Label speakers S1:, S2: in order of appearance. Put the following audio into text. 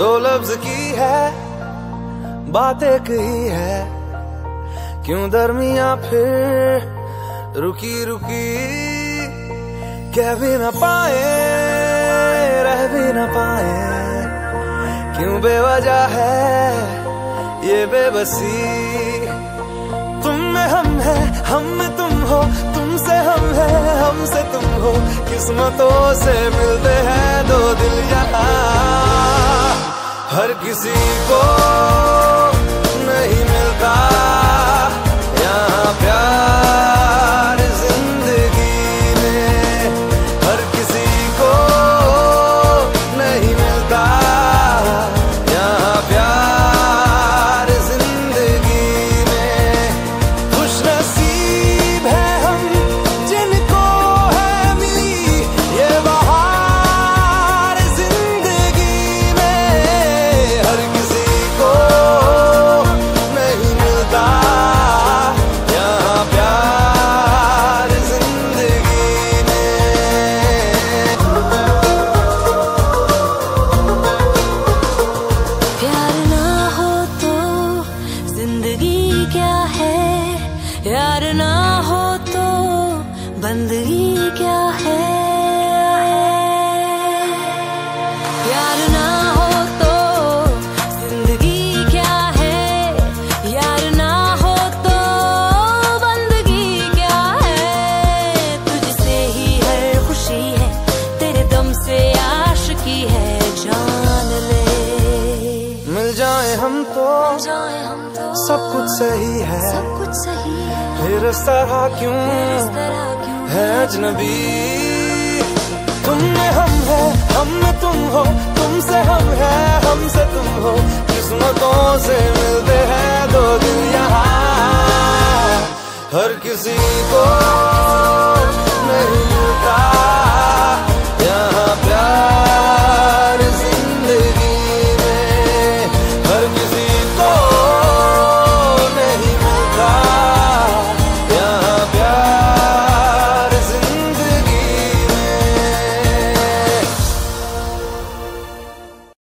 S1: दो लफ्ज की है बात एक ही है, क्यों दरमिया फिर रुकी रुकी। कह भी न पाए रह भी न पाए, क्यों बेवजह है ये बेबसी। तुम में हम है, हम में तुम हो, तुमसे हम है, हमसे तुम हो। किस्मतों से मिलते हैं दो दिल यहाँ, हर किसी को नहीं मिलता यहाँ प्यार जिंदगी में। हर किसी को नहीं मिलता यहाँ प्यार जिंदगी में। खुश नसीब है हम जिनको है मिली ये बहार जिंदगी में। हर किसी को नहीं मिलता यहाँ प्यार जिंदगी में।
S2: प्यार ना हो तो जिंदगी क्या है, यार ना हो तो बंदगी क्या है। प्यार ना हो तो जिंदगी क्या है, यार ना हो तो बंदगी क्या है। तुझसे ही हर खुशी है, तेरे दम से आशिकी है, जान ले।
S1: मिल जाए हम तो
S2: जाए हम तो
S1: सब कुछ सही है,
S2: सब कुछ सही है,
S1: फिर इस तरह क्यों
S2: इस तरह क्यों
S1: है अजनबी। तुम में हम है, हम में तुम हो, तुमसे हम है, हमसे तुम हो। किस्मतों से मिलते हैं दो दिल यहाँ, हर किसी को